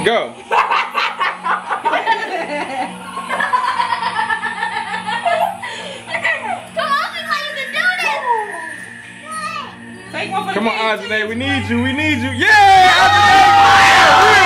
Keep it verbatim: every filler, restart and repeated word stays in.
Go. Take one for Come the on, kids. Ajane, we need you, we need you. Yeah! Ajane!